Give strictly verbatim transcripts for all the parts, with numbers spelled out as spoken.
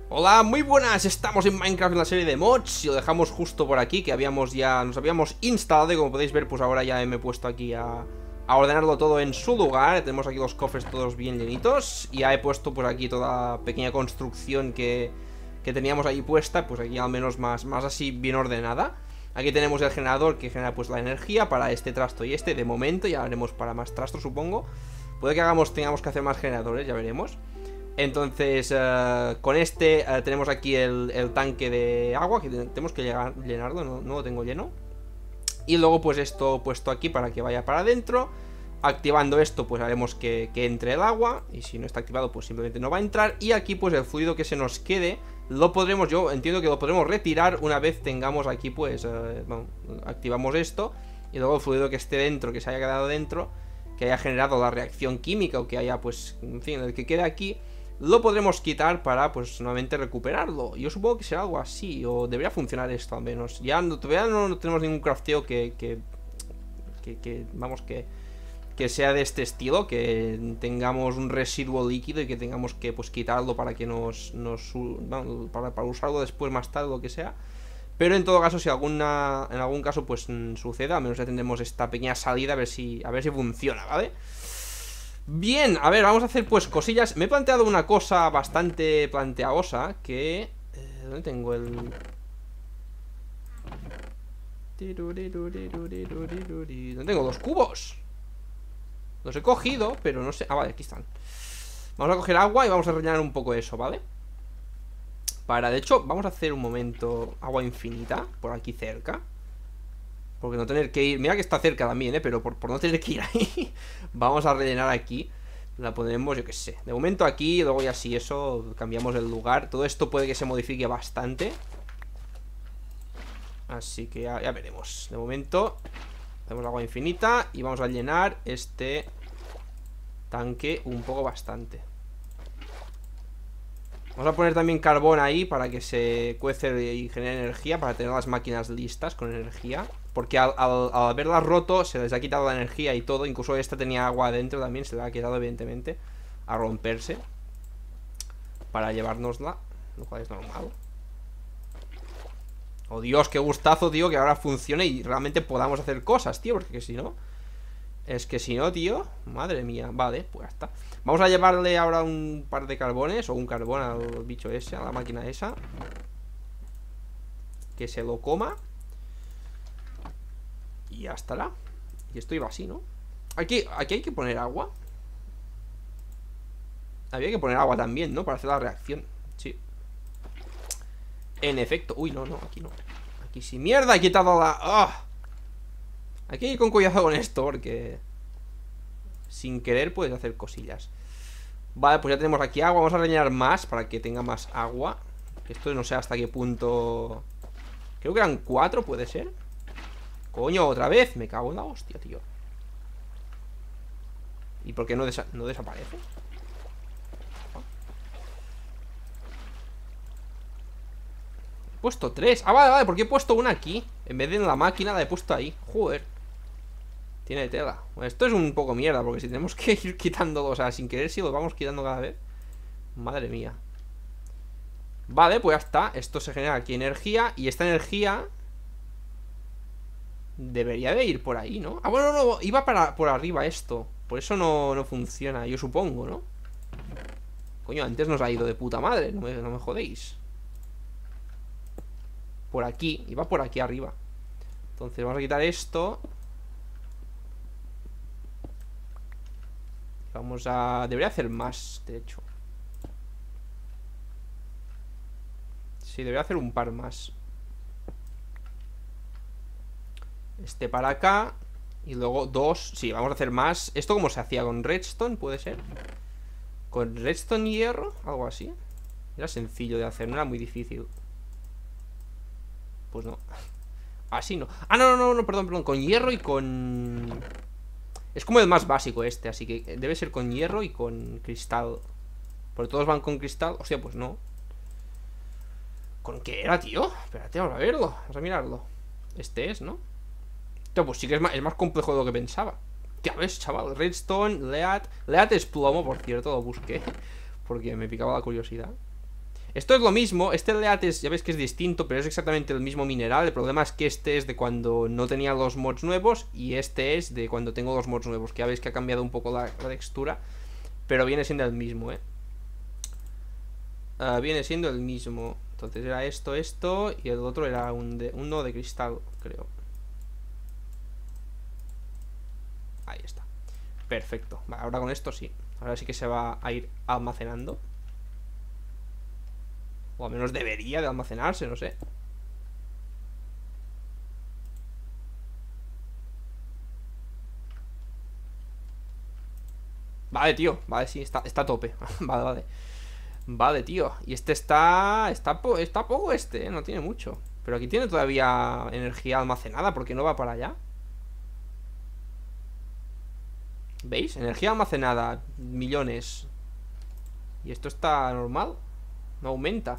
Hola, muy buenas, estamos en Minecraft en la serie de mods y lo dejamos justo por aquí, que habíamos ya, nos habíamos instalado y como podéis ver, pues ahora ya me he puesto aquí a, a ordenarlo todo en su lugar. Tenemos aquí los cofres todos bien llenitos y ya he puesto por aquí toda la pequeña construcción que, que teníamos ahí puesta, pues aquí al menos más, más así bien ordenada. Aquí tenemos el generador que genera pues la energía para este trasto y este, de momento, ya haremos para más trastos supongo. Puede que hagamos, tengamos que hacer más generadores, ya veremos. Entonces, uh, con este uh, tenemos aquí el, el tanque de agua, que tenemos que llegar, llenarlo, no, no lo tengo lleno. Y luego pues esto puesto aquí para que vaya para adentro. Activando esto pues haremos que, que entre el agua, y si no está activado pues simplemente no va a entrar. Y aquí pues el fluido que se nos quede lo podremos, yo entiendo que lo podremos retirar una vez tengamos aquí pues, uh, bueno, activamos esto. Y luego el fluido que esté dentro, que se haya quedado dentro, que haya generado la reacción química o que haya pues, en fin, el que quede aquí, lo podremos quitar para, pues, nuevamente recuperarlo. Yo supongo que será algo así, o debería funcionar esto al menos. Ya no, todavía no tenemos ningún crafteo que, que, que, que vamos, que, que sea de este estilo, que tengamos un residuo líquido y que tengamos que, pues, quitarlo para que nos, nos bueno, para, para usarlo después más tarde, lo que sea. Pero en todo caso, si alguna, en algún caso, pues, suceda, al menos ya tendremos esta pequeña salida a ver si, a ver si funciona, ¿vale? Bien, a ver, vamos a hacer pues cosillas. Me he planteado una cosa bastante planteaosa, que... Eh, ¿dónde tengo el...? ¿Dónde tengo los cubos? Los he cogido, pero no sé... Ah, vale, aquí están. Vamos a coger agua y vamos a rellenar un poco eso, ¿vale? Para, de hecho, vamos a hacer un momento agua infinita por aquí cerca, porque no tener que ir... Mira que está cerca también, ¿eh? Pero por, por no tener que ir ahí vamos a rellenar aquí. La pondremos, yo qué sé, de momento aquí. Luego ya si eso, cambiamos el lugar. Todo esto puede que se modifique bastante, así que ya, ya veremos. De momento hacemos agua infinita y vamos a llenar este tanque un poco bastante. Vamos a poner también carbón ahí para que se cuece y genere energía, para tener las máquinas listas con energía. Porque al, al, al haberlas roto se les ha quitado la energía y todo. Incluso esta tenía agua adentro también, se le ha quedado evidentemente a romperse para llevárnosla, lo cual es normal. Oh Dios, qué gustazo, tío, que ahora funcione y realmente podamos hacer cosas, tío. Porque si no, es que si no, tío, madre mía. Vale, pues ya está. Vamos a llevarle ahora un par de carbones, o un carbón al bicho ese, a la máquina esa, que se lo coma. Y ya estará. Y esto iba así, ¿no? Aquí, aquí hay que poner agua. Había que poner agua también, ¿no? Para hacer la reacción. Sí. En efecto. Uy, no, no, aquí no. Aquí sí. ¡Mierda! He quitado la... ¡Ah! Aquí hay que ir con cuidado con esto, porque sin querer puedes hacer cosillas. Vale, pues ya tenemos aquí agua. Vamos a rellenar más para que tenga más agua. Esto no sé hasta qué punto... Creo que eran cuatro, puede ser. Coño, otra vez, me cago en la hostia, tío. ¿Y por qué no, desa no desaparece? He puesto tres. Ah, vale, vale, porque he puesto una aquí. En vez de en la máquina la he puesto ahí. Joder. Tiene tela. Bueno, esto es un poco mierda, porque si tenemos que ir quitando, o sea, sin querer, si lo vamos quitando cada vez. Madre mía. Vale, pues ya está. Esto se genera aquí energía. Y esta energía debería de ir por ahí, ¿no? Ah, bueno, no, iba para, por arriba esto. Por eso no, no funciona, yo supongo, ¿no? Coño, antes nos ha ido de puta madre. No me, no me jodéis. Por aquí, iba por aquí arriba. Entonces vamos a quitar esto. Vamos a... Debería hacer más, de hecho. Sí, debería hacer un par más. Este para acá. Y luego dos. Sí, vamos a hacer más. ¿Esto cómo se hacía? ¿Con redstone? ¿Puede ser? ¿Con redstone y hierro? Algo así. Era sencillo de hacer, no era muy difícil. Pues no. Así no. Ah, no, no, no, no, perdón, perdón. Con hierro y con... Es como el más básico este, así que debe ser con hierro y con cristal. Porque todos van con cristal. Hostia, pues no. ¿Con qué era, tío? Espérate, vamos a verlo. Vamos a mirarlo. Este es, ¿no? Tío, pues sí que es más, es más complejo de lo que pensaba. Ya ves, chaval. Redstone, lead. Lead es plomo, por cierto, lo busqué porque me picaba la curiosidad. Esto es lo mismo, este Lead es, ya ves que es distinto, pero es exactamente el mismo mineral. El problema es que este es de cuando no tenía los mods nuevos y este es de cuando tengo los mods nuevos, que ya veis que ha cambiado un poco la, la textura, pero viene siendo el mismo, eh uh, viene siendo el mismo. Entonces era esto, esto, y el otro era un de, uno de cristal, creo. Ahí está. Perfecto. Vale, ahora con esto sí. Ahora sí que se va a ir almacenando. O al menos debería de almacenarse, no sé. Vale, tío. Vale, sí, está, está a tope. Vale, vale. Vale, tío. Y este está... Está, po está poco este, ¿eh? No tiene mucho. Pero aquí tiene todavía energía almacenada. ¿Por qué no va para allá? ¿Veis? Energía almacenada. Millones. ¿Y esto está normal? No aumenta.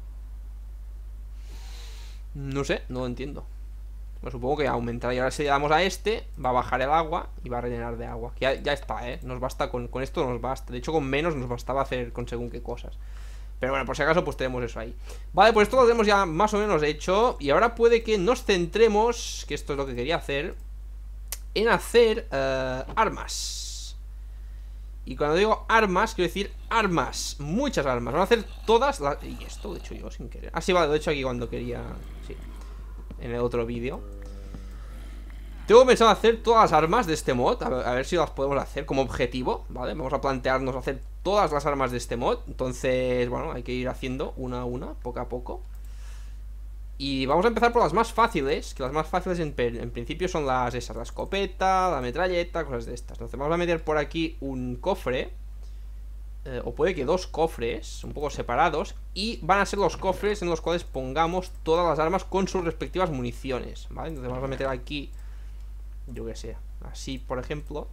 No sé, no lo entiendo. Bueno, supongo que aumentará. Y ahora si le damos a este, va a bajar el agua y va a rellenar de agua. Ya, ya está, ¿eh? Nos basta con, con esto, nos basta. De hecho, con menos nos bastaba hacer con según qué cosas. Pero bueno, por si acaso, pues tenemos eso ahí. Vale, pues esto lo tenemos ya más o menos hecho. Y ahora puede que nos centremos, que esto es lo que quería hacer, en hacer uh, armas. Y cuando digo armas, quiero decir armas. Muchas armas. Vamos a hacer todas las... Y esto lo he hecho yo sin querer. Ah, sí, vale, lo he hecho aquí cuando quería... Sí, en el otro vídeo. Tengo pensado hacer todas las armas de este mod. A ver, a ver si las podemos hacer como objetivo, ¿vale? Vamos a plantearnos hacer todas las armas de este mod. Entonces, bueno, hay que ir haciendo una a una, poco a poco. Y vamos a empezar por las más fáciles. Que las más fáciles en, en principio son las esas. La escopeta, la metralleta, cosas de estas. Entonces vamos a meter por aquí un cofre, eh, o puede que dos cofres, un poco separados. Y van a ser los cofres en los cuales pongamos todas las armas con sus respectivas municiones, ¿vale? Entonces vamos a meter aquí, yo que sé, así por ejemplo.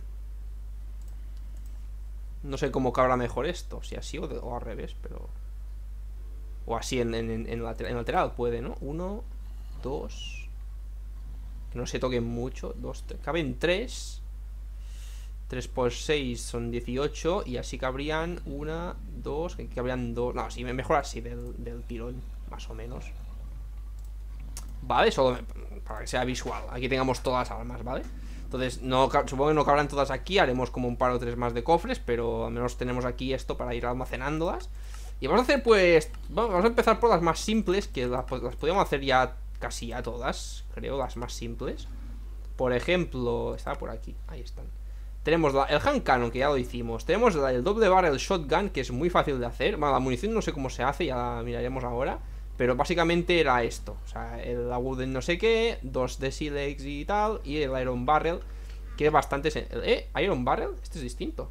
No sé cómo cabrá mejor esto, si así o, de, o al revés, pero... O así en, en, en, lateral, en lateral puede, ¿no? Uno, dos. Que no se toquen mucho. Dos, tres. Caben tres. Tres por seis son dieciocho. Y así cabrían una, dos. Que cabrían dos. No, sí, mejor así del, del tirón, más o menos. Vale, solo me, para que sea visual. Aquí tengamos todas las armas, ¿vale? Entonces, no, supongo que no cabrán todas aquí. Haremos como un par o tres más de cofres. Pero al menos tenemos aquí esto para ir almacenándolas. Y vamos a hacer pues... Vamos a empezar por las más simples, que las, las podríamos hacer ya casi ya todas, creo, las más simples. Por ejemplo, está por aquí, ahí están. Tenemos la, el hand cannon, que ya lo hicimos. Tenemos la, el doble barrel shotgun, que es muy fácil de hacer. Bueno, la munición no sé cómo se hace, ya la miraremos ahora. Pero básicamente era esto, o sea, el wooden no sé qué, dos de silex y tal. Y el iron barrel, que es bastante... ¿Eh? ¿Iron barrel? Este es distinto.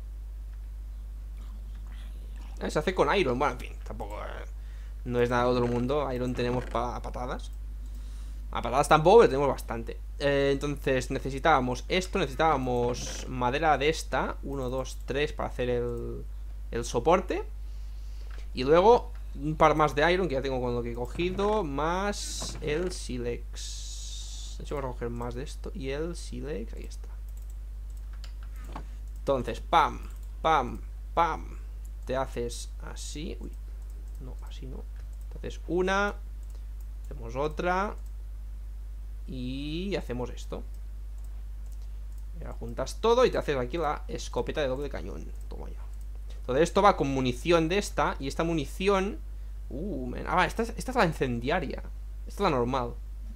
Se hace con iron, bueno, en fin, tampoco eh, no es nada de otro mundo. Iron tenemos para patadas. A patadas tampoco, pero tenemos bastante. eh, Entonces necesitábamos esto, necesitábamos madera de esta, uno, dos, tres para hacer el, el soporte. Y luego un par más de iron, que ya tengo con lo que he cogido, más el silex. De hecho vamos a coger más de esto. Y el silex, ahí está. Entonces, pam, pam, pam. Te haces así. Uy, no, así no. Te haces una. Hacemos otra. Y hacemos esto. Y ahora juntas todo y te haces aquí la escopeta de doble cañón. Toma ya. Entonces esto va con munición de esta. Y esta munición... Uh, man. Ah, esta, esta es la incendiaria. Esta es la normal.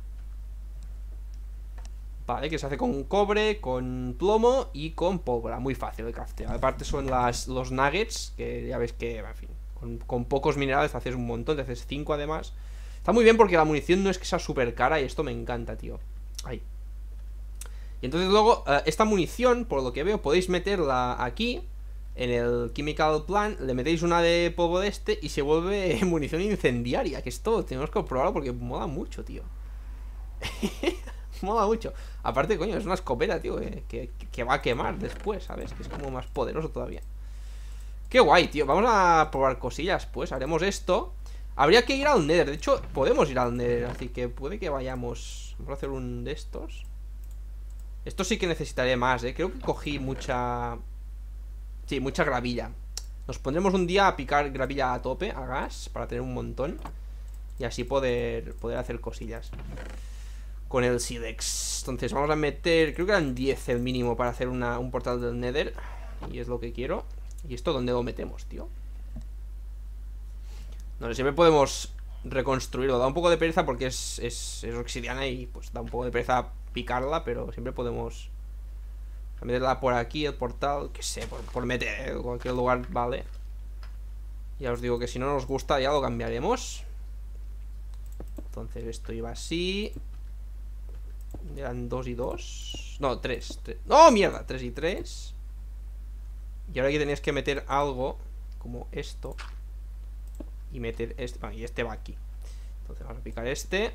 Vale, que se hace con cobre, con plomo y con pólvora. Muy fácil de craftear. Aparte son las, los nuggets, que ya ves que, en fin, con, con pocos minerales haces un montón. Te haces cinco además. Está muy bien porque la munición no es que sea súper cara. Y esto me encanta, tío. Ahí. Y entonces luego, uh, esta munición, por lo que veo, podéis meterla aquí, en el chemical plant. Le metéis una de polvo de este y se vuelve munición incendiaria. Que esto tenemos que probarlo porque mola mucho, tío. Mola mucho. Aparte, coño, es una escopeta, tío, que, que, que va a quemar después, ¿sabes? Que es como más poderoso todavía. Qué guay, tío. Vamos a probar cosillas, pues. Haremos esto. Habría que ir al Nether. De hecho, podemos ir al Nether. Así que puede que vayamos. Vamos a hacer un de estos. Esto sí que necesitaré más, ¿eh? Creo que cogí mucha... Sí, mucha gravilla. Nos pondremos un día a picar gravilla a tope, a gas, para tener un montón. Y así poder, poder hacer cosillas con el Silex. Entonces vamos a meter, creo que eran diez el mínimo para hacer una, un portal del Nether. Y es lo que quiero. ¿Y esto dónde lo metemos, tío? No sé, siempre podemos reconstruirlo. Da un poco de pereza porque es, es, es obsidiana y pues da un poco de pereza picarla, pero siempre podemos meterla por aquí, el portal, que sé, por, por meter en cualquier lugar, vale. Ya os digo que si no nos gusta ya lo cambiaremos. Entonces esto iba así. Eran dos y dos. No, tres, tres. ¡No, mierda! Tres y tres. Y ahora aquí tenéis que meter algo como esto. Y meter este. Bueno, y este va aquí. Entonces vamos a picar este.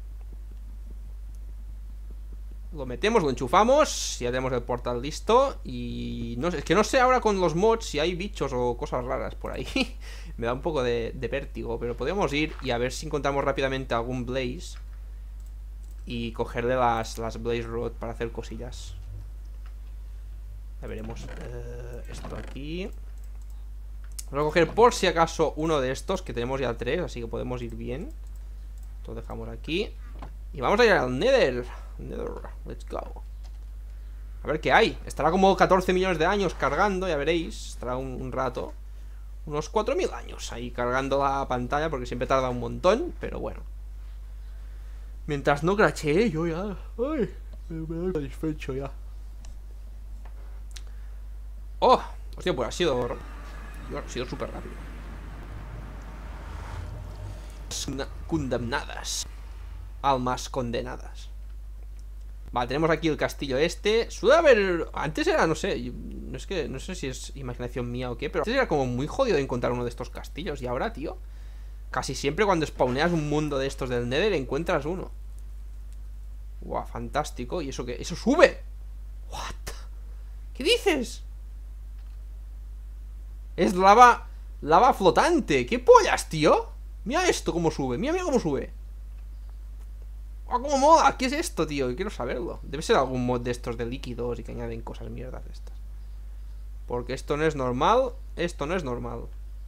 Lo metemos, lo enchufamos. Ya tenemos el portal listo. Y no sé, es que no sé ahora con los mods si hay bichos o cosas raras por ahí. Me da un poco de, de vértigo. Pero podemos ir y a ver si encontramos rápidamente algún blaze. Y cogerle las, las blaze rod para hacer cosillas. Ya veremos. eh, Esto aquí. Vamos a coger por si acaso uno de estos, que tenemos ya tres, así que podemos ir bien. Lo dejamos aquí. Y vamos a ir al Nether. Nether, let's go. A ver qué hay. Estará como catorce millones de años cargando, ya veréis. Estará un, un rato. Unos cuatro mil años ahí cargando la pantalla, porque siempre tarda un montón, pero bueno. Mientras no crachee, yo ya... Ay, me da satisfecho ya. Oh, hostia, pues ha sido... Ha sido súper rápido. Condemnadas. Almas condenadas. Vale, tenemos aquí el castillo este. Suele haber... Antes era, no sé, no es que no sé si es imaginación mía o qué, pero antes era como muy jodido encontrar uno de estos castillos. Y ahora, tío, casi siempre cuando spawneas un mundo de estos del Nether encuentras uno. Guau, fantástico. ¿Y eso qué? ¡Eso sube! ¿What? ¿Qué dices? Es lava... Lava flotante. ¿Qué pollas, tío? Mira esto cómo sube. Mira, mira cómo sube. ¡Oh, cómo mola! ¿Qué es esto, tío? Quiero saberlo. Debe ser algún mod de estos de líquidos y que añaden cosas mierdas de estas. Porque esto no es normal. Esto no es normal.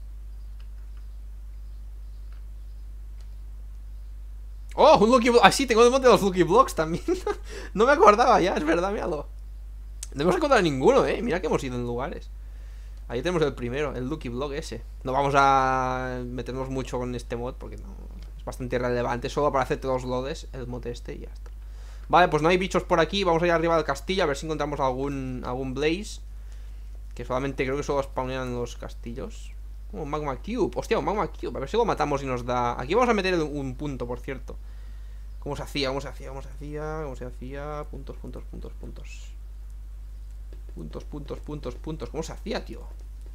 ¡Oh! Un Lucky Block. Ah, sí, tengo el mod de los Lucky Blocks también. No me acordaba ya, es verdad, míralo. No hemos encontrado ninguno, eh. Mira que hemos ido en lugares. Ahí tenemos el primero, el Lucky Block ese. No vamos a meternos mucho con este mod porque no, es bastante irrelevante. Solo para hacerte los lodes, el mod este y ya está. Vale, pues no hay bichos por aquí. Vamos a ir arriba del castillo a ver si encontramos algún, algún blaze. Que solamente creo que solo spawnean en los castillos. Oh, Magma Cube, hostia, un Magma Cube. A ver si lo matamos y nos da... Aquí vamos a meter un punto, por cierto. ¿Cómo se hacía? ¿Cómo se hacía? ¿Cómo se hacía? ¿Cómo se hacía? Puntos, puntos, puntos, puntos. Puntos, puntos, puntos, puntos. ¿Cómo se hacía, tío?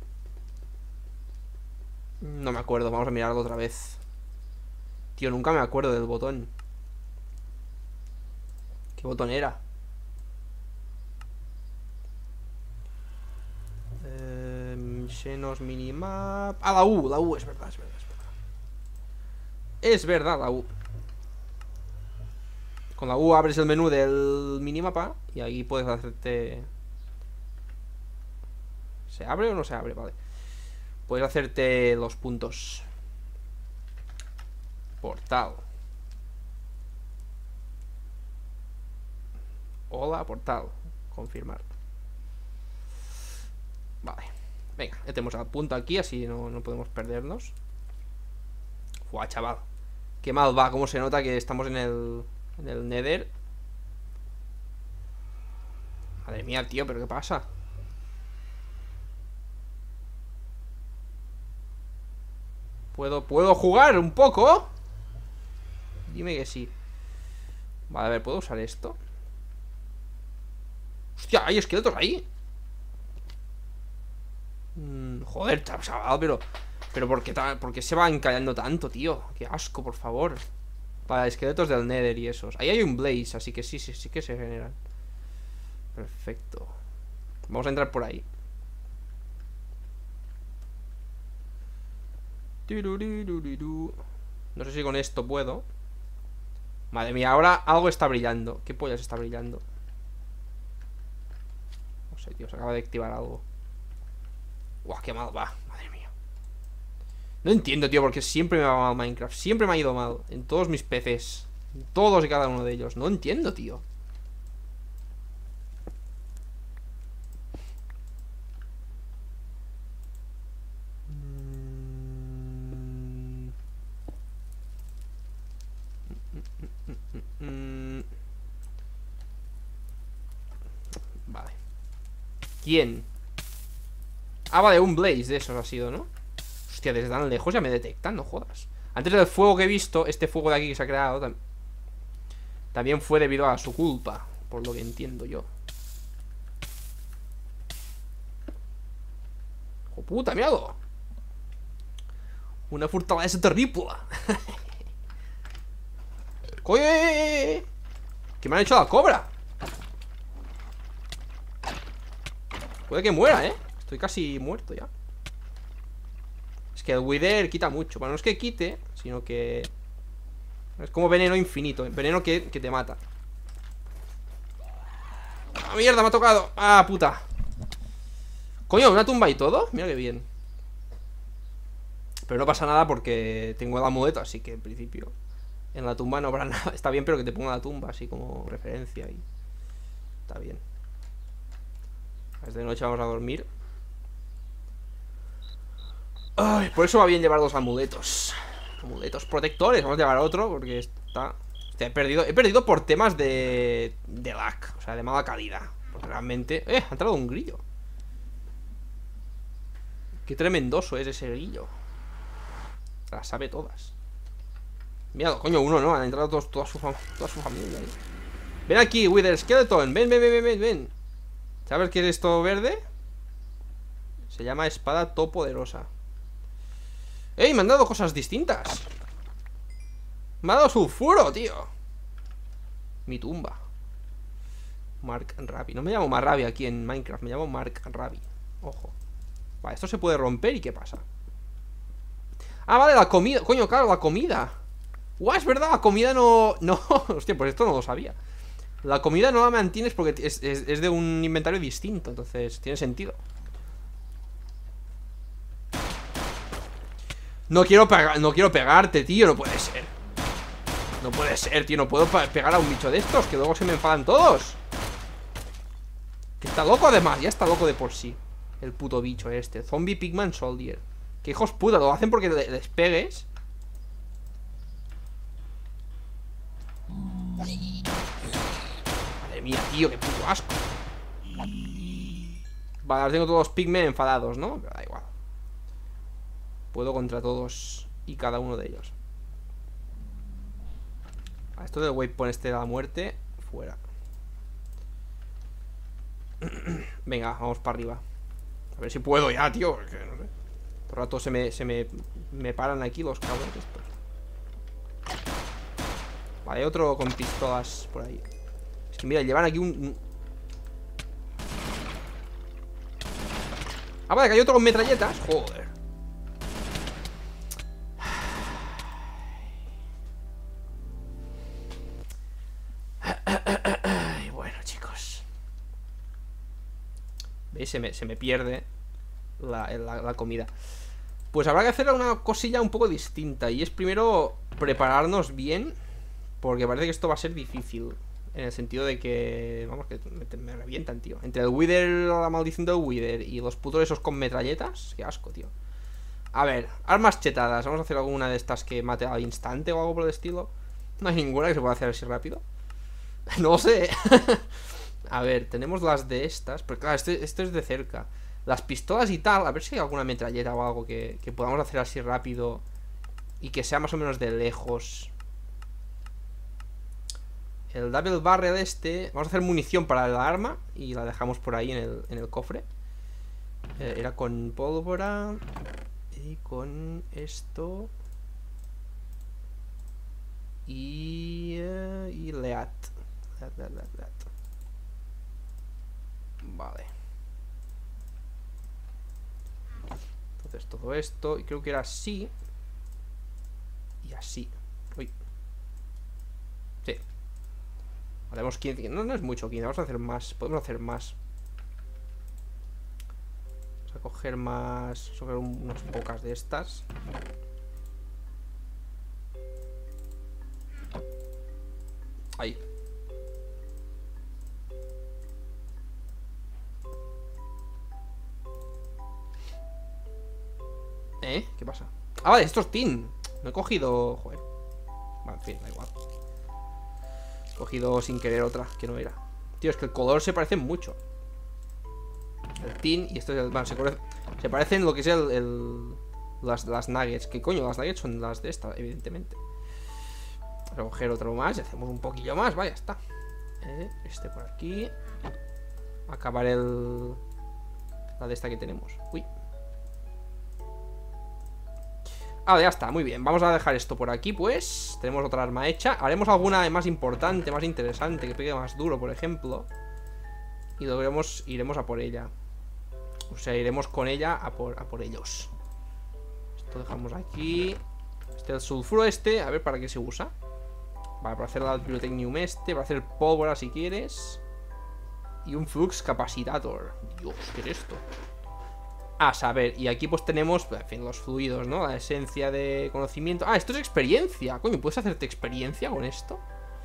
No me acuerdo, vamos a mirarlo otra vez. Tío, nunca me acuerdo del botón. ¿Qué botón era? Eh, Xenos minimap. Ah, la U, la U, es verdad, es verdad, es verdad. Es verdad, la U. Con la U abres el menú del minimapa y ahí puedes hacerte... ¿Se abre o no se abre? Vale. Puedes hacerte los puntos. Portal. Hola, portal. Confirmar. Vale. Venga, ya tenemos el punto aquí, así no, no podemos perdernos. Buah, chaval. Qué mal va, cómo se nota que estamos en el, en el Nether. Madre mía, tío, ¿pero qué pasa? ¿Puedo, ¿Puedo jugar un poco? Dime que sí. Vale, a ver, ¿puedo usar esto? Hostia, hay esqueletos ahí. mm, Joder, chaval, pero Pero ¿por qué, ¿por qué se va encallando tanto, tío? Qué asco, por favor. Para esqueletos del Nether y esos. Ahí hay un blaze, así que sí, sí, sí que se generan. Perfecto. Vamos a entrar por ahí. No sé si con esto puedo. Madre mía, ahora algo está brillando. ¿Qué pollas está brillando? No sé, tío, se acaba de activar algo. Guau, qué mal va. Madre No entiendo, tío, porque siempre me va mal Minecraft. Siempre me ha ido mal. En todos mis P Cs. En todos y cada uno de ellos. No entiendo, tío. Vale. ¿Quién? Ah, vale, un Blaze de esos ha sido, ¿no? Hostia, desde tan lejos ya me detectan, no jodas. Antes del fuego que he visto, este fuego de aquí que se ha creado tam también fue debido a su culpa, por lo que entiendo yo. ¡Oh, puta, míralo! Una fortaleza terrible. ¡Coño! ¿Qué me han hecho a la cobra? Puede que muera, ¿eh? Estoy casi muerto ya. Es que el Wither quita mucho. Bueno, no es que quite, sino que... es como veneno infinito. Veneno que, que te mata. ¡Ah, mierda! Me ha tocado. ¡Ah, puta! Coño, una tumba y todo. Mira qué bien. Pero no pasa nada porque tengo el amuleto, así que en principio en la tumba no habrá nada. Está bien, pero que te ponga la tumba así como referencia y... está bien. Desde noche vamos a dormir. Ay, por eso va bien llevar dos amuletos. Amuletos protectores. Vamos a llevar otro porque está... Hostia, he perdido, he perdido por temas de... de lag, o sea, de mala calidad. Porque realmente... ¡Eh! Ha entrado un grillo. Qué tremendoso es ese grillo. Las sabe todas. Mira, coño, uno no. Han entrado todos, toda, su, toda su familia ahí. Ven aquí, Wither Skeleton. Ven, ven, ven, ven, ven. ¿Sabes qué es esto verde? Se llama espada todopoderosa. ¡Ey! Me han dado cosas distintas. Me ha dado sulfuro, tío. Mi tumba. Mark Rabi. No me llamo Marrabi aquí en Minecraft. Me llamo Mark Rabi. Ojo. Vale, esto se puede romper. ¿Y qué pasa? Ah, vale, la comida. Coño, claro, la comida. ¡Guau! Es verdad, la comida no... No, hostia, pues esto no lo sabía. La comida no la mantienes porque es, es, es de un inventario distinto. Entonces, tiene sentido. No quiero pegar, no quiero pegarte, tío, no puede ser. No puede ser, tío, no puedo pegar a un bicho de estos, que luego se me enfadan todos. Que está loco además, ya está loco de por sí. El puto bicho este, Zombie Pigman Soldier. Que hijos puta, lo hacen porque les pegues. Madre mía, tío, qué puto asco. Vale, ahora tengo todos los pigmen enfadados, ¿no? Pero da igual. Puedo contra todos y cada uno de ellos. A esto del waypoint este de la muerte, fuera. Venga, vamos para arriba. A ver si puedo ya, tío, porque no sé. Por rato se me, se me, me paran aquí los cabrones estos. Vale, otro con pistolas por ahí. Es que mira, llevan aquí un... un... Ah, vale, que hay otro con metralletas. Joder. Se me, se me pierde la, la, la comida. Pues habrá que hacer una cosilla un poco distinta. Y es primero prepararnos bien, porque parece que esto va a ser difícil. En el sentido de que... vamos, que me, me revientan, tío. Entre el Wither, la maldición del Wither y los putos esos con metralletas. Qué asco, tío. A ver, armas chetadas. Vamos a hacer alguna de estas que mate al instante o algo por el estilo. No hay ninguna que se pueda hacer así rápido. No sé. A ver, tenemos las de estas. Pero claro, este, esto es de cerca. Las pistolas y tal, a ver si hay alguna metralleta o algo que, que podamos hacer así rápido y que sea más o menos de lejos. El double barrel este. Vamos a hacer munición para el arma y la dejamos por ahí en el, en el cofre. eh, Era con pólvora y con esto y, uh, y lead. Lead, lead, lead, lead. Vale. Entonces todo esto. Y creo que era así. Y así. Uy. Sí. Haremos quince. No, no es mucho quince. Vamos a hacer más. Podemos hacer más. Vamos a coger más... Coger unas pocas de estas. Ahí. ¿Eh? ¿Qué pasa? Ah, vale, esto es tin. No he cogido... Joder. Vale, en fin, da igual. He cogido sin querer otra, que no era. Tío, es que el color se parece mucho. El tin y esto es el... Bueno, se, se parecen lo que sea el... el las, las nuggets. ¿Qué coño? Las nuggets son las de esta, evidentemente. Vamos a coger otro más y hacemos un poquillo más. Vaya, está. Eh, este por aquí. Acabar el... La de esta que tenemos. Uy. Ah, ya está, muy bien. Vamos a dejar esto por aquí, pues. Tenemos otra arma hecha. Haremos alguna más importante, más interesante, que pegue más duro, por ejemplo. Y luego iremos, iremos a por ella. O sea, iremos con ella a por, a por ellos. Esto dejamos aquí. Este el sulfuro este, a ver para qué se usa. Vale, para hacer el Pyrotechnium este, para hacer pólvora si quieres. Y un Flux Capacitator. Dios, ¿qué es esto? A saber, y aquí pues tenemos, en fin, los fluidos, ¿no? La esencia de conocimiento. Ah, esto es experiencia. Coño, ¿puedes hacerte experiencia con esto?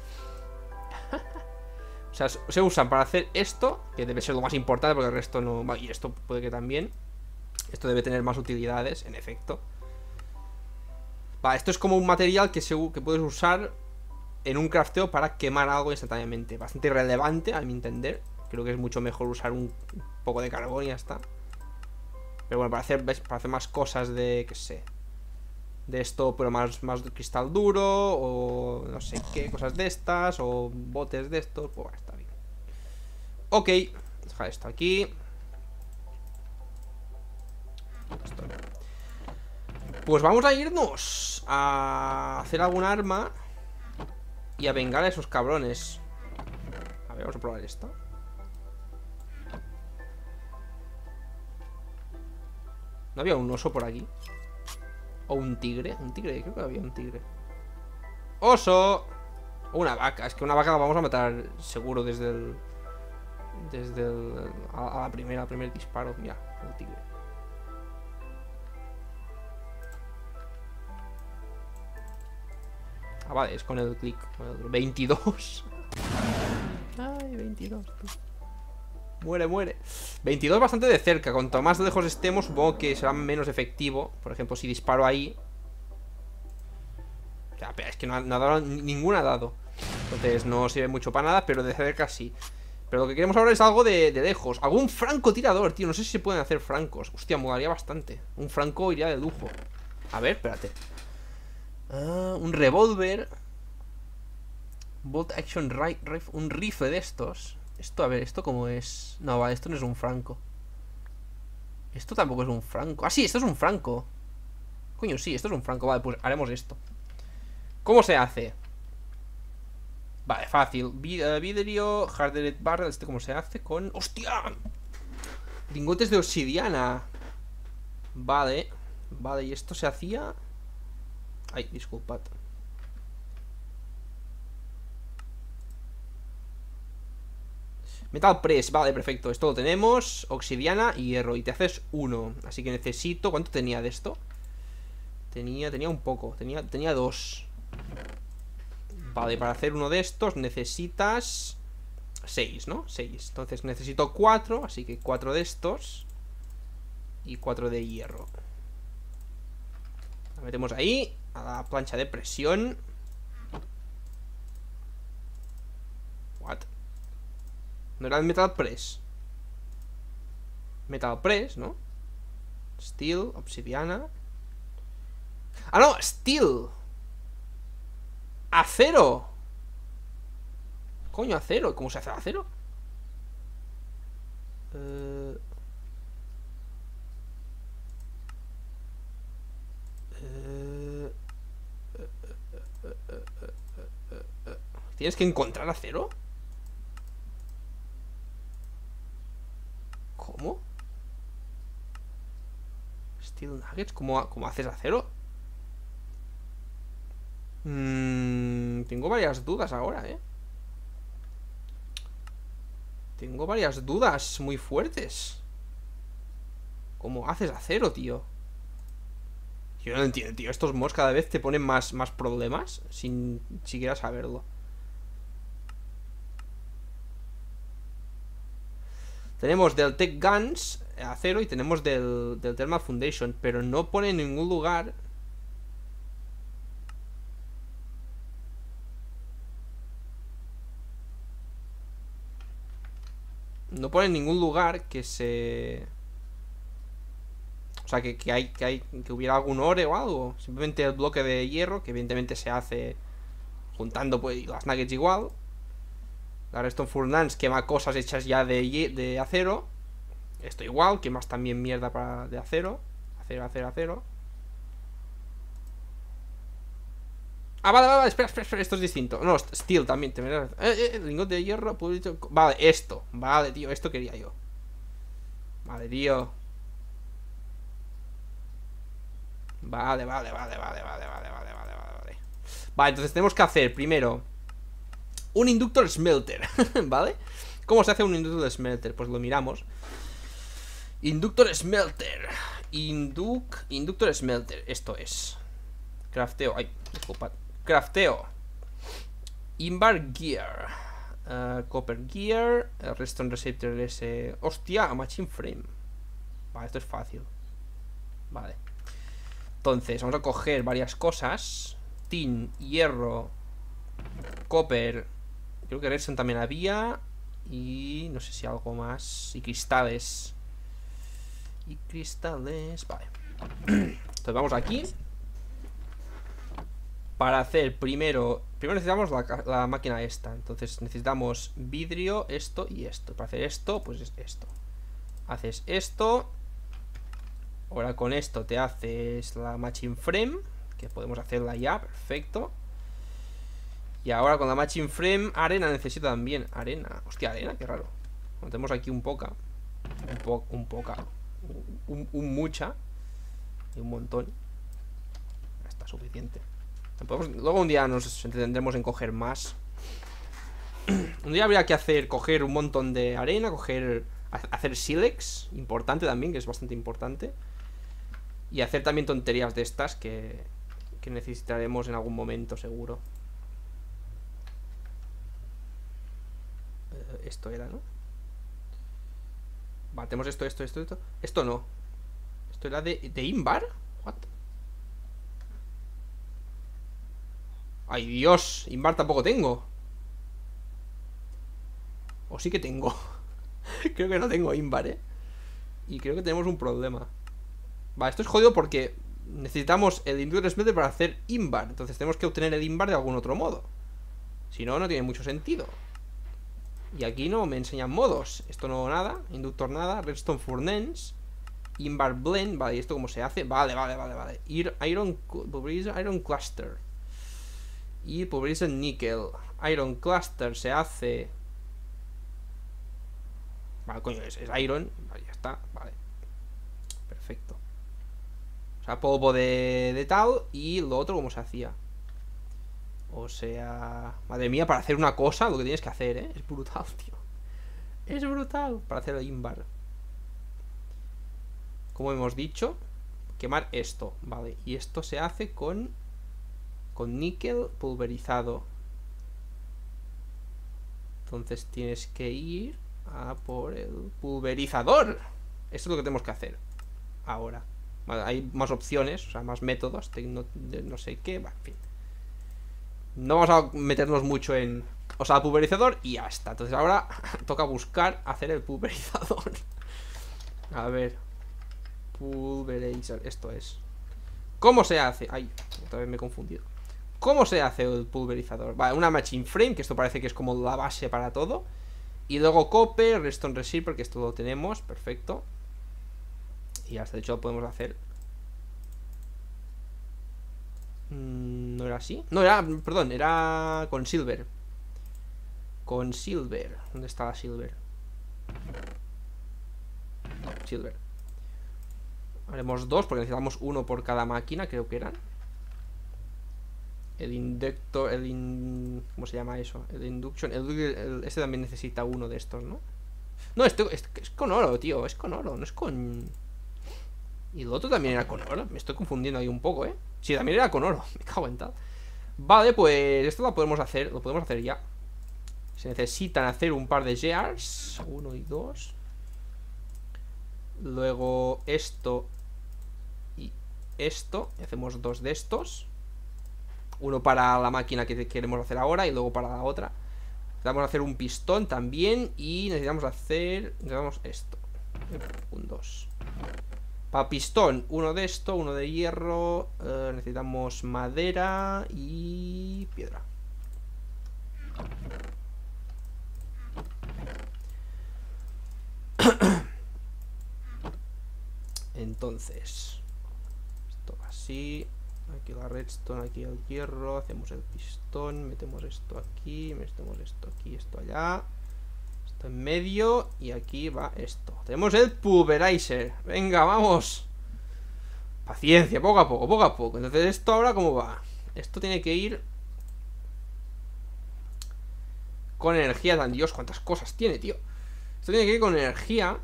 O sea, se usan para hacer esto, que debe ser lo más importante porque el resto no... Y esto puede que también. Esto debe tener más utilidades, en efecto. Vale, esto es como un material que, se, que puedes usar en un crafteo para quemar algo instantáneamente. Bastante irrelevante, a mi entender. Creo que es mucho mejor usar un poco de carbón y ya está. Pero bueno, para hacer, ¿ves? Para hacer más cosas de, qué sé, de esto, pero más, más cristal duro, o no sé qué, cosas de estas, o botes de estos, pues bueno, está bien. Ok, dejar esto aquí. Esto. Pues vamos a irnos a hacer algún arma y a vengar a esos cabrones. A ver, vamos a probar esto. ¿No había un oso por aquí? ¿O un tigre? ¿Un tigre? Creo que había un tigre. ¡Oso! O una vaca. Es que una vaca la vamos a matar seguro desde el... Desde el... A, a la primera, al primer disparo. Mira, el tigre. Ah, vale, es con el clic. veintidós. Ay, veintidós, tú. Muere, muere. veintidós bastante de cerca. Cuanto más lejos estemos, supongo que será menos efectivo. Por ejemplo, si disparo ahí. O sea, es que no ha, no ha dado, ninguna ha dado. Entonces no sirve mucho para nada, pero de cerca sí. Pero lo que queremos ahora es algo de, de lejos. Algún francotirador, tío. No sé si se pueden hacer francos. Hostia, molaría bastante. Un franco iría de lujo. A ver, espérate. Ah, un revólver. Bolt Action Rifle. Un rifle de estos. Esto, a ver, ¿esto cómo es? No, vale, esto no es un franco. Esto tampoco es un franco. Ah, sí, esto es un franco. Coño, sí, esto es un franco. Vale, pues haremos esto. ¿Cómo se hace? Vale, fácil. Vidrio, Hardened Barrel. ¿Este cómo se hace? Con... ¡Hostia! Lingotes de obsidiana. Vale. Vale, y esto se hacía... Ay, disculpad. Metal Press, vale, perfecto. Esto lo tenemos. Obsidiana y hierro. Y te haces uno. Así que necesito... ¿Cuánto tenía de esto? Tenía, tenía un poco. Tenía, tenía dos. Vale, para hacer uno de estos necesitas seis, ¿no? seis. Entonces necesito cuatro. Así que cuatro de estos. Y cuatro de hierro. La metemos ahí. A la plancha de presión. What? No era el Metal Press. Metal Press, ¿no? Steel, obsidiana. ¡Ah, no! Steel. ¡Acero! Coño, acero. ¿Cómo se hace acero? Eh... Eh... ¿Tienes que encontrar acero? ¿Cómo? Steel Nuggets, ¿cómo, cómo haces acero? Mm, tengo varias dudas ahora, ¿eh? Tengo varias dudas muy fuertes. ¿Cómo haces acero, tío? Yo no entiendo, tío. Estos mods cada vez te ponen más, más problemas sin siquiera saberlo. Tenemos del Tech Guns acero y tenemos del, del Thermal Foundation, pero no pone en ningún lugar. No pone en ningún lugar que se... O sea, que, que, hay, que hay que hubiera algún ore o algo. Simplemente el bloque de hierro, que evidentemente se hace juntando pues las nuggets igual. La Redstone Furnace quema cosas hechas ya de, de acero. Esto igual, quemas también mierda para, de acero. Acero, acero, acero. Ah, vale, vale, espera, espera, espera, esto es distinto. No, steel también, te eh, eh, lingote de hierro, pulito. Vale, esto, vale, tío, esto quería yo. Vale, tío. Vale, vale, vale, vale, vale, vale, vale, vale, vale. Vale, entonces tenemos que hacer primero un inductor smelter, ¿vale? ¿Cómo se hace un inductor smelter? Pues lo miramos. Inductor smelter. Induc, inductor smelter, esto es. Crafteo, ay, disculpad. Crafteo. Invar gear. Uh, copper gear. Uh, redstone receptor ese. Hostia, machine frame. Vale, esto es fácil. Vale. Entonces, vamos a coger varias cosas. Tin, hierro, copper. Creo que redstone también había. Y no sé si algo más. Y cristales. Y cristales. Vale. Entonces vamos aquí. Para hacer primero... Primero necesitamos la, la máquina esta. Entonces necesitamos vidrio, esto y esto. Para hacer esto, pues es esto. Haces esto. Ahora con esto te haces la machine frame, que podemos hacerla ya, perfecto. Y ahora con la machine frame, arena necesito también. Arena, hostia, arena, qué raro. Bueno, tenemos aquí un poca. Un, po un poca. Un, un mucha. Y un montón. Ya está suficiente. Podemos, luego un día nos entretendremos en coger más. Un día habría que hacer, coger un montón de arena, coger, hacer silex, importante también, que es bastante importante. Y hacer también tonterías de estas que, que necesitaremos en algún momento, seguro. eh, Esto era, ¿no? Vale, tenemos esto, esto, esto, esto. Esto no. Esto era de, de Invar. What? Ay, Dios, Invar tampoco tengo. O sí que tengo. Creo que no tengo Invar, eh. Y creo que tenemos un problema. Vale, esto es jodido porque necesitamos el inductor smelter para hacer Invar. Entonces tenemos que obtener el Invar de algún otro modo. Si no, no tiene mucho sentido. Y aquí no me enseñan modos. Esto no nada, inductor nada, redstone furnace, Invar blend. Vale, ¿y esto cómo se hace? Vale, vale, vale, vale. Iron, Iron cluster. Y pulveriza níquel. Iron cluster se hace. Vale, coño, es, es iron. Vale, ya está, vale. Perfecto. O sea, polvo de, de tal. Y lo otro, ¿cómo se hacía? O sea... Madre mía, para hacer una cosa, lo que tienes que hacer, ¿eh? Es brutal, tío. Es brutal. Para hacer el Invar. Como hemos dicho, quemar esto, vale. Y esto se hace con... Con níquel pulverizado. Entonces tienes que ir a por el pulverizador. Esto es lo que tenemos que hacer ahora. Vale, hay más opciones, o sea, más métodos de no, de no sé qué, vale, en fin. No vamos a meternos mucho en... O sea, el pulverizador y ya está. Entonces ahora toca buscar hacer el pulverizador. A ver. Pulverizar, esto es. ¿Cómo se hace? Ay, otra vez me he confundido. ¿Cómo se hace el pulverizador? Vale, una machine frame, que esto parece que es como la base para todo. Y luego copper, redstone receiver, que esto lo tenemos, perfecto. Y hasta de hecho lo podemos hacer. mm, ¿No era así? No, era, perdón, era con silver. Con silver. ¿Dónde está la silver? No, silver. Haremos dos porque necesitamos uno por cada máquina, creo que eran. El inductor, el in... ¿Cómo se llama eso? El induction, el, el, este también necesita uno de estos, ¿no? No, esto es, es con oro, tío, es con oro, no es con... Y el otro también era con oro. Me estoy confundiendo ahí un poco, ¿eh? Sí, también era con oro. Me cago en tal. Vale, pues esto lo podemos hacer. Lo podemos hacer ya. Se necesitan hacer un par de gears. Uno y dos. Luego esto y esto. Y hacemos dos de estos. Uno para la máquina que queremos hacer ahora y luego para la otra. Necesitamos hacer un pistón también. Y necesitamos hacer... Necesitamos esto. Un dos. Para pistón, uno de esto, uno de hierro. eh, Necesitamos madera y piedra. Entonces, esto así. Aquí la redstone, aquí el hierro. Hacemos el pistón, metemos esto aquí, metemos esto aquí, esto allá, esto en medio. Y aquí va esto. Tenemos el pulverizer. Venga, vamos. Paciencia, poco a poco, poco a poco. Entonces esto ahora ¿cómo va? Esto tiene que ir con energía. Dan Dios, cuántas cosas tiene, tío. Esto tiene que ir con energía.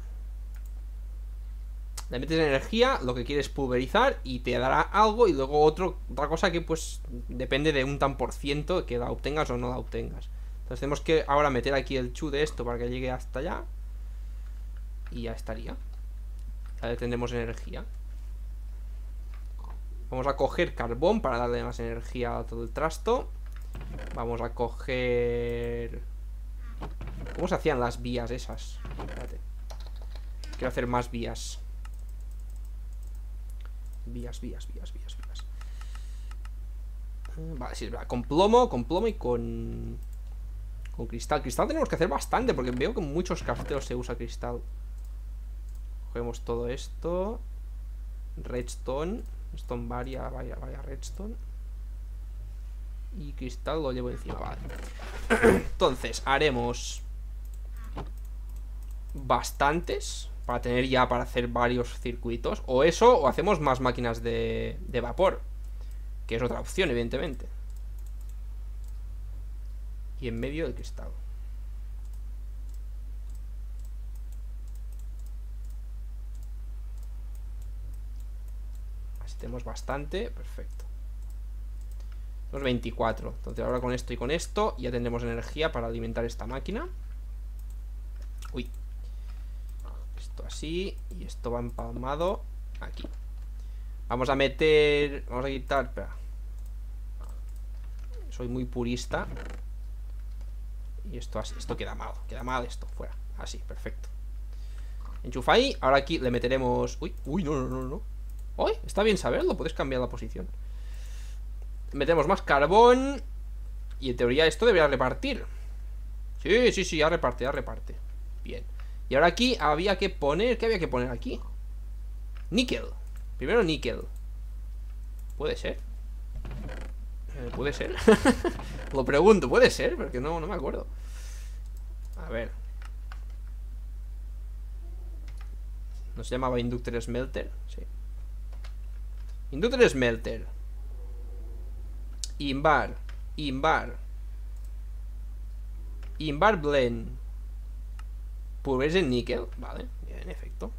Le metes energía, lo que quieres pulverizar y te dará algo. Y luego otro, otra cosa que pues depende de un tan por ciento que la obtengas o no la obtengas. Entonces tenemos que ahora meter aquí el chu de esto para que llegue hasta allá. Y ya estaría. Ya tendremos energía. Vamos a coger carbón para darle más energía a todo el trasto. Vamos a coger... ¿Cómo se hacían las vías esas? Espérate. Quiero hacer más vías. Vías, vías, vías, vías, vías. Vale, sí, es verdad. Con plomo, con plomo y con... Con cristal. Cristal tenemos que hacer bastante porque veo que en muchos crafteos se usa cristal. Cogemos todo esto. Redstone. Stone varia, vaya, vaya redstone. Y cristal lo llevo encima, vale. Entonces, haremos bastantes para tener ya para hacer varios circuitos. O eso, o hacemos más máquinas de, de vapor, que es otra opción, evidentemente. Y en medio el cristal. Así tenemos bastante, perfecto. Los veinticuatro. Entonces ahora con esto y con esto ya tendremos energía para alimentar esta máquina. Uy. Esto así. Y esto va empalmado aquí. Vamos a meter... Vamos a quitar... Espera. Soy muy purista. Y esto así. Esto queda mal. Queda mal esto. Fuera. Así, perfecto. Enchufa ahí. Ahora aquí le meteremos... Uy, uy, no, no, no, no. Uy, está bien saberlo. Puedes cambiar la posición. Metemos más carbón. Y en teoría esto debería repartir. Sí, sí, sí, ya reparte, ya reparte. Bien. Y ahora aquí había que poner... ¿Qué había que poner aquí? Níquel. Primero níquel. ¿Puede ser? Eh, ¿Puede ser? Lo pregunto, ¿puede ser? Porque no, no me acuerdo. A ver. ¿No se llamaba Inductor Smelter? Sí. Inductor Smelter. Invar. Invar. Invar blend. Pulverizer en níquel. Vale, en efecto.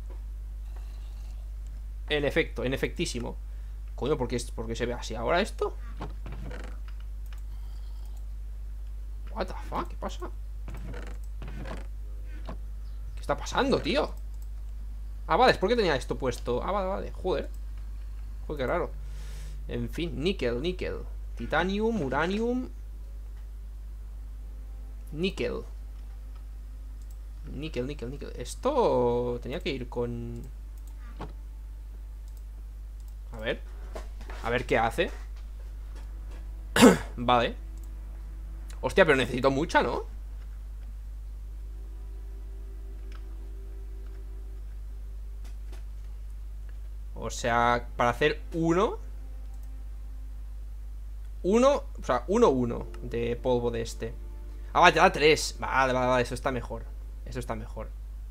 En efecto, en efectísimo. Coño, ¿por qué, ¿por qué se ve así ahora esto? What the fuck, ¿qué pasa? ¿Qué está pasando, tío? Ah, vale, es porque tenía esto puesto. Ah, vale, vale, joder. Joder, qué raro. En fin, níquel, níquel. Titanium, uranium. Níquel. Níquel, níquel, níquel. Esto tenía que ir con... A ver. A ver qué hace. Vale. Hostia, pero necesito mucha, ¿no? O sea, para hacer uno Uno, o sea, uno, uno de polvo de este. Ah, vale, te da tres. Vale, vale, vale, eso está mejor. Eso está mejor.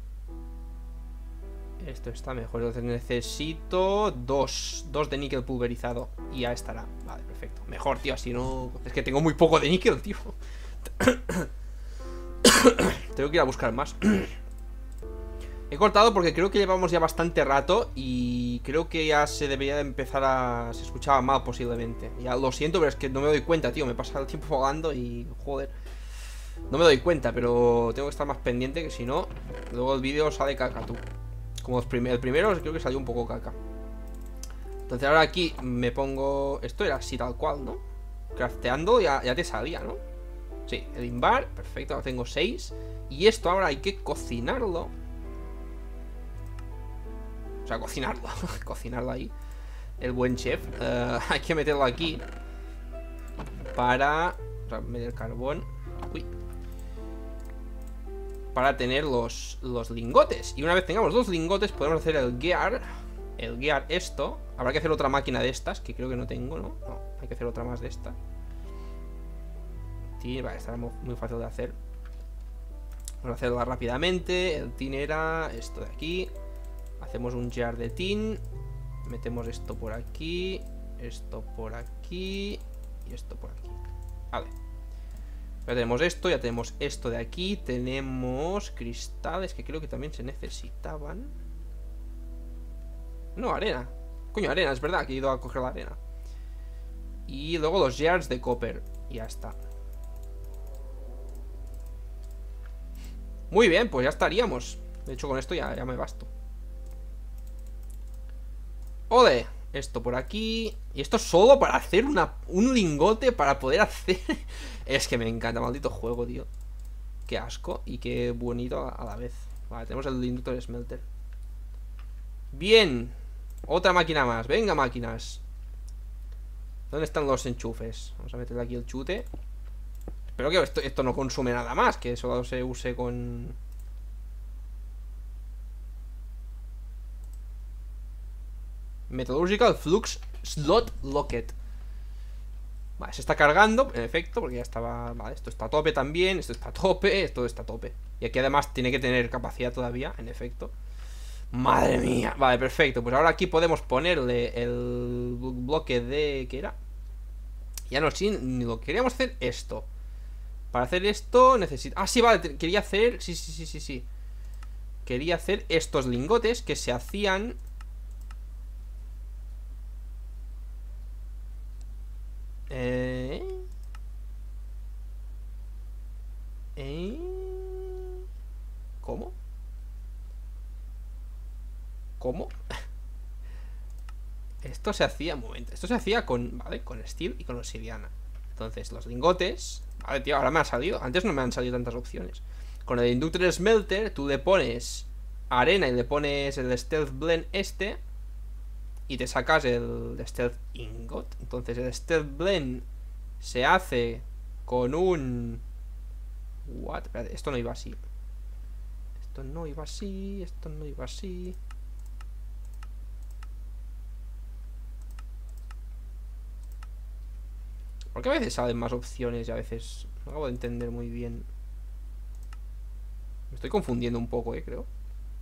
Esto está mejor. Entonces necesito dos. Dos de níquel pulverizado. Y ya estará. Vale, perfecto. Mejor, tío, así no... Es que tengo muy poco de níquel, tío. Tengo que ir a buscar más. He cortado porque creo que llevamos ya bastante rato y creo que ya se debería empezar a... Se escuchaba mal posiblemente. Ya lo siento, pero es que no me doy cuenta, tío. Me pasa el tiempo jugando y... Joder. No me doy cuenta, pero tengo que estar más pendiente, que si no, luego el vídeo sale caca, tú. Como los prim el primero creo que salió un poco caca. Entonces ahora aquí me pongo... Esto era así tal cual, ¿no? Crafteando ya, ya te salía, ¿no? Sí, el invar, perfecto, ahora tengo seis. Y esto ahora hay que cocinarlo. O sea, cocinarlo. Cocinarlo ahí. El buen chef. uh, Hay que meterlo aquí para... O sea, meter carbón. Uy. Para tener los, los lingotes. Y una vez tengamos los lingotes podemos hacer el gear. El gear esto. Habrá que hacer otra máquina de estas, que creo que no tengo, ¿no? No, hay que hacer otra más de esta. Sí, vale, estará muy, muy fácil de hacer. Vamos a hacerla rápidamente. El tin era esto de aquí. Hacemos un jar de tin. Metemos esto por aquí. Esto por aquí. Y esto por aquí. Vale. Ya tenemos esto, ya tenemos esto de aquí. Tenemos cristales que creo que también se necesitaban. No, arena. Coño, arena, es verdad que he ido a coger la arena. Y luego los jars de copper. Y ya está. Muy bien, pues ya estaríamos. De hecho, con esto ya, ya me basto. ¡Ole! Esto por aquí. Y esto solo para hacer una, un lingote. Para poder hacer... Es que me encanta, maldito juego, tío. Qué asco y qué bonito a la vez. Vale, tenemos el inductor smelter. Bien. Otra máquina más, venga máquinas. ¿Dónde están los enchufes? Vamos a meterle aquí el chute. Espero que esto, esto no consume nada más. Que solo se use con... Metallurgical Flux Slot Locket. Vale, se está cargando, en efecto, porque ya estaba... Vale, esto está a tope también, esto está a tope, esto está a tope. Y aquí además tiene que tener capacidad todavía, en efecto. Madre mía. Vale, perfecto, pues ahora aquí podemos ponerle el bloque de... ¿Qué era? Ya no sé, ni lo queríamos hacer esto. Para hacer esto necesito... Ah, sí, vale, quería hacer... Sí, sí, sí, sí, sí. Quería hacer estos lingotes que se hacían... Eh... ¿Eh? ¿Cómo? ¿Cómo? Esto se hacía, un momento. Esto se hacía con, ¿vale? Con steel y con obsidiana. Entonces, los lingotes... Vale, tío, ahora me ha salido. Antes no me han salido tantas opciones. Con el inductor smelter, tú le pones arena y le pones el stealth blend este... Y te sacas el stealth ingot. Entonces el stealth blend se hace con un... What? Espérate, esto no iba así. Esto no iba así. Esto no iba así. Porque a veces salen más opciones y a veces no acabo de entender muy bien. Me estoy confundiendo un poco, eh, creo.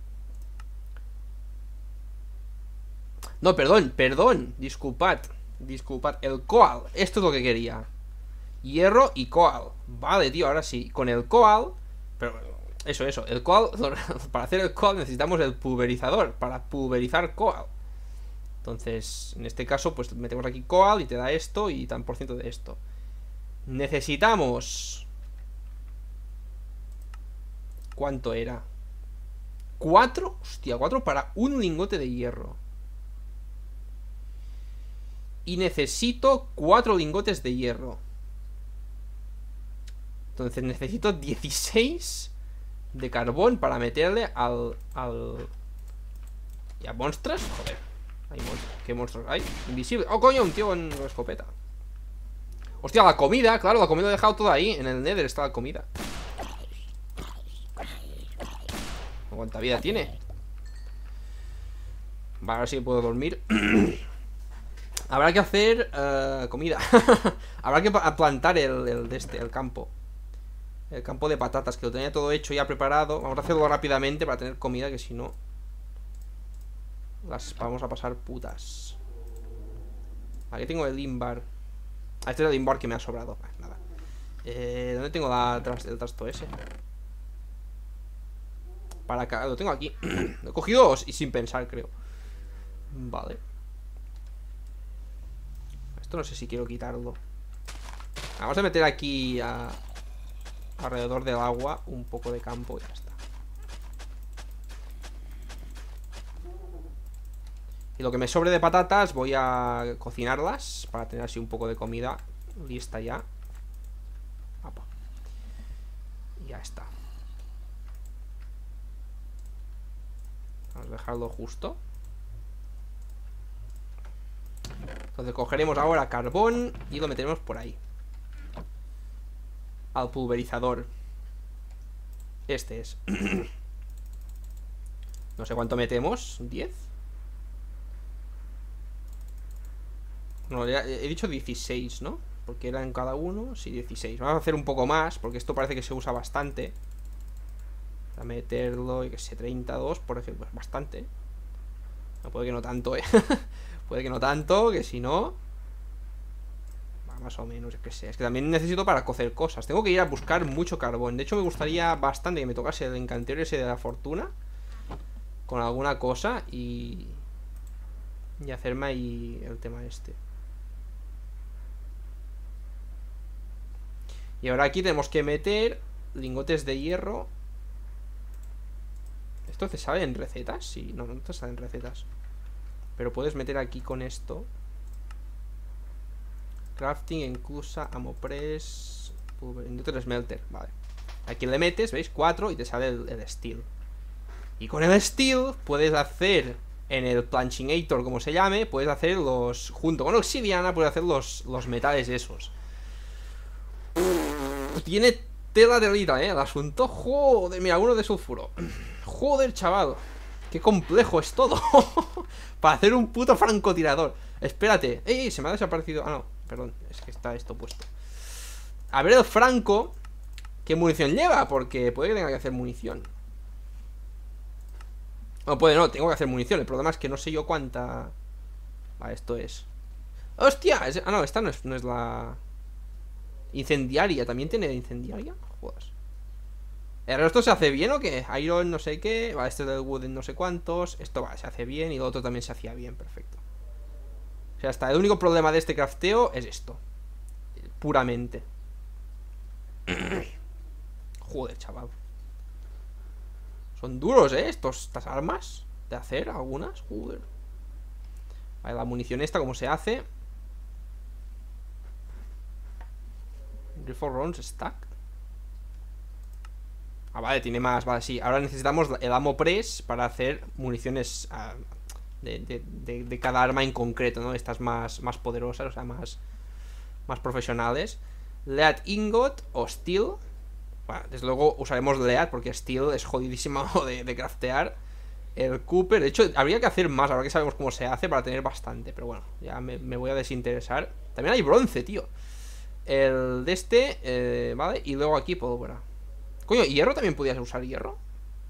No, perdón, perdón, disculpad. Disculpad, el coal, esto es lo que quería. Hierro y coal. Vale, tío, ahora sí, con el coal. Pero, eso, eso, el coal. Para hacer el coal necesitamos el pulverizador. Para pulverizar coal. Entonces, en este caso, pues metemos aquí coal y te da esto y tan por ciento de esto. Necesitamos... ¿Cuánto era? ¿Cuatro? Hostia, cuatro para un lingote de hierro. Y necesito cuatro lingotes de hierro. Entonces necesito dieciséis de carbón para meterle al... al... ¿Y a monstruos? Joder. Hay monstruos. ¿Qué monstruos hay? Invisible. ¡Oh, coño! Un tío con escopeta. Hostia, la comida. Claro, la comida lo he dejado todo ahí. En el Nether está la comida. ¿Cuánta vida tiene? Vale, ahora sí que puedo dormir. Habrá que hacer uh, comida. Habrá que plantar el, el, de este, el campo. El campo de patatas, que lo tenía todo hecho ya preparado. Vamos a hacerlo rápidamente para tener comida, que si no las vamos a pasar putas. Aquí tengo el invar. Ah, este es el invar que me ha sobrado. Vale, nada. Eh, ¿Dónde tengo la, el trasto ese? Para acá, lo tengo aquí. Lo he cogido y sin pensar, creo. Vale. Esto no sé si quiero quitarlo. Vamos a meter aquí a... alrededor del agua un poco de campo y ya está. Y lo que me sobre de patatas voy a cocinarlas para tener así un poco de comida lista ya. Opa. Y ya está. Vamos a dejarlo justo. Entonces cogeremos ahora carbón y lo meteremos por ahí. Al pulverizador. Este es. No sé cuánto metemos. ¿diez? No, he dicho dieciséis, ¿no? Porque era en cada uno. Sí, dieciséis. Vamos a hacer un poco más, porque esto parece que se usa bastante. A meterlo, y que sé, treinta y dos, por ejemplo. Es bastante. No, puede que no tanto, ¿eh? Puede que no tanto, que si no... Va, más o menos, es que sé. Es que también necesito para cocer cosas. Tengo que ir a buscar mucho carbón. De hecho, me gustaría bastante que me tocase el encantero ese de la fortuna. Con alguna cosa y... Y hacerme ahí el tema este. Y ahora aquí tenemos que meter lingotes de hierro. ¿Esto te sale en recetas? Sí, no, no te sale en recetas. Pero puedes meter aquí con esto. Crafting, Encusa, Amopress, Inductor Smelter, vale. Aquí le metes, ¿veis? cuatro y te sale el, el Steel. Y con el Steel puedes hacer, en el Planchinator, como se llame, puedes hacer los, junto con obsidiana, puedes hacer los, los metales esos. Tiene tela de telita, ¿eh? El asunto, joder, mira, uno de sulfuro. Joder, chaval, qué complejo es todo. Para hacer un puto francotirador. Espérate, ey, ey, se me ha desaparecido. Ah, no, perdón, es que está esto puesto. A ver el franco, ¿qué munición lleva? Porque puede que tenga que hacer munición. No, puede no, tengo que hacer munición. El problema es que no sé yo cuánta. Vale, esto es. ¡Hostia! Es... Ah, no, esta no es, no es la... Incendiaria, ¿también tiene incendiaria? Joder. ¿El resto se hace bien o qué? Iron no sé qué. Vale, este del Wooden no sé cuántos. Esto va, se hace bien y lo otro también se hacía bien, perfecto. O sea, hasta el único problema de este crafteo es esto. Puramente. Joder, chaval. Son duros, ¿eh? Estos, estas armas de hacer, algunas, joder. Vale, la munición esta, ¿cómo se hace? Rifle rounds stack. Ah, vale, tiene más, vale, sí. Ahora necesitamos el ammo press para hacer municiones uh, de, de, de, de cada arma en concreto, ¿no? Estas más, más poderosas, o sea, más, más profesionales. Lead ingot o steel. Bueno, desde luego usaremos lead porque steel es jodidísimo de, de craftear. El Cooper, de hecho, habría que hacer más, ahora que sabemos cómo se hace, para tener bastante. Pero bueno, ya me, me voy a desinteresar. También hay bronce, tío. El de este, eh, vale, y luego aquí pólvora. Coño, ¿hierro también podías usar hierro?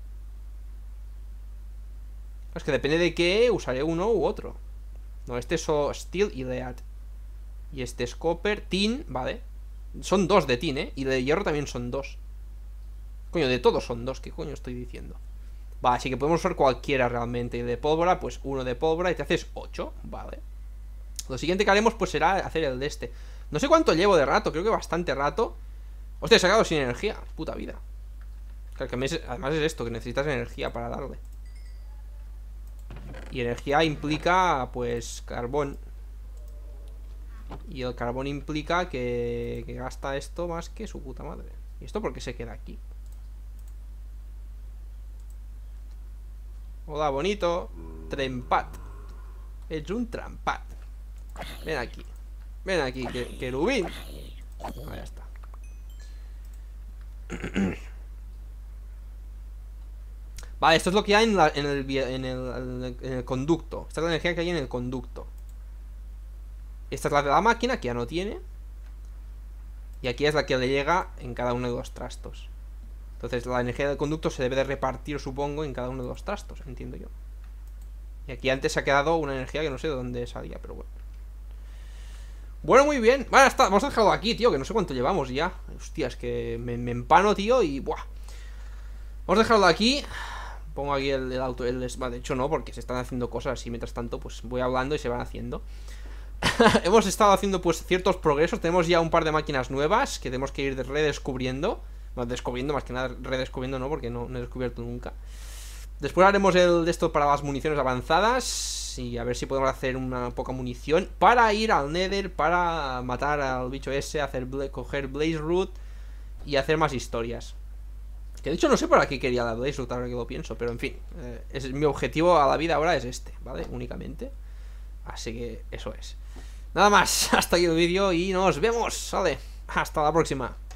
Es que depende de qué, usaré uno u otro. No, este es steel y lead. Y este es copper, tin, vale. Son dos de tin, ¿eh? Y de hierro también son dos. Coño, de todos son dos, ¿qué coño estoy diciendo? Vale, así que podemos usar cualquiera realmente. Y de pólvora, pues uno de pólvora y te haces ocho, vale. Lo siguiente que haremos pues será hacer el de este. No sé cuánto llevo de rato, creo que bastante rato. Hostia, he sacado sin energía, puta vida. Claro, que además es esto, que necesitas energía para darle. Y energía implica, pues, carbón. Y el carbón implica que, que gasta esto más que su puta madre. ¿Y esto por qué se queda aquí? Hola, bonito. Trempat. Es un trampat. Ven aquí. Ven aquí, que, querubín. Ah, ya está. Vale, esto es lo que hay en, la, en, el, en, el, en el conducto. Esta es la energía que hay en el conducto. Esta es la de la máquina, que ya no tiene. Y aquí es la que le llega en cada uno de los trastos. Entonces la energía del conducto se debe de repartir, supongo, en cada uno de los trastos, entiendo yo. Y aquí antes se ha quedado una energía que no sé de dónde salía, pero bueno. Bueno, muy bien. Vale, está. Vamos a dejarlo aquí, tío, que no sé cuánto llevamos ya. Hostia, es que me, me empano, tío, y buah. Vamos a dejarlo aquí. Pongo aquí el, el auto, el, de hecho no, porque se están haciendo cosas y mientras tanto pues voy hablando y se van haciendo. Hemos estado haciendo pues ciertos progresos. Tenemos ya un par de máquinas nuevas que tenemos que ir redescubriendo. Bueno, descubriendo, más que nada redescubriendo, ¿no? Porque no, no he descubierto nunca. Después haremos el de esto para las municiones avanzadas. Y a ver si podemos hacer una poca munición para ir al Nether, para matar al bicho ese, hacer coger Blaze Root y hacer más historias. Que de hecho no sé para qué quería la Blaze Root ahora que lo pienso, pero en fin, eh, es, mi objetivo a la vida ahora es este, ¿vale? Únicamente. Así que eso es. Nada más, hasta aquí el vídeo y nos vemos, ¿vale? Hasta la próxima.